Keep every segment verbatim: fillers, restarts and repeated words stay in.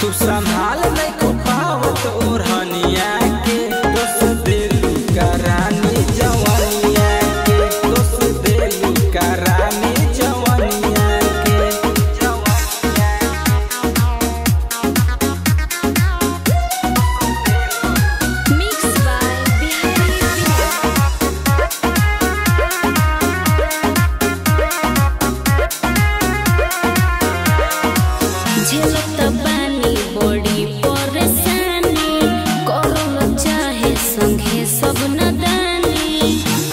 तू संभाल नहीं को पावत ओढ़निया के दोस देलू का रानी जवानिया के दोस देलू का रानी जवानिया के मिक्स बाय बिहारी झेलत बानी बड़ी परेशानी करल चाहे संगे सब नदानी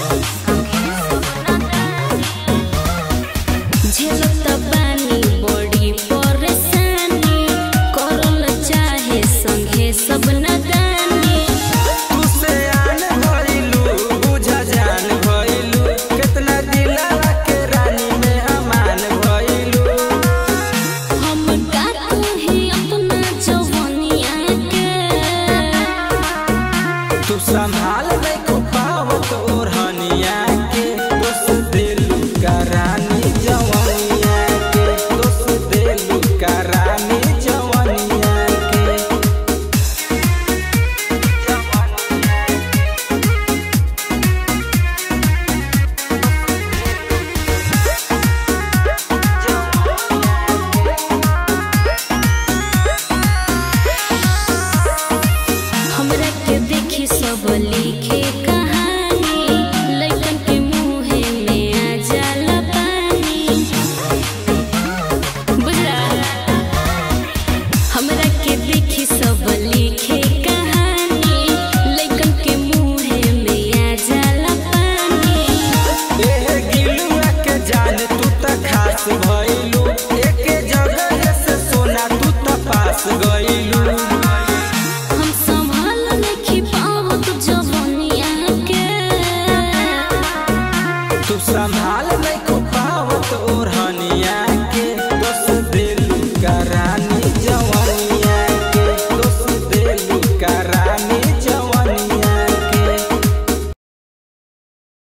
झेलत बानी बड़ी परेशानी करल चाहे संगे सब नदानी तुसे आन भइलू बुझा जान भइलू कितना दिलवा के रानी में अमान भइलू हम का कही अपना जवानिया के तू संभाल नहीं को पावत ओढ़निया के दोस देलू का रानी जवानिया के दोस देलू का रानी जवानिया के हमरा के देखी सब लिखे कहानी लइकन के मुहे में आ जाला पानी बुझला हमरा के देखी सब लिखे कहानी लइकन के मुहे में आ जाला पानी एह गिलुआ के जान तू त खास भइलू एक जगह से सोना तू त पास गइलू हम संभाल नहीं पावत जवानिया के तू संभाल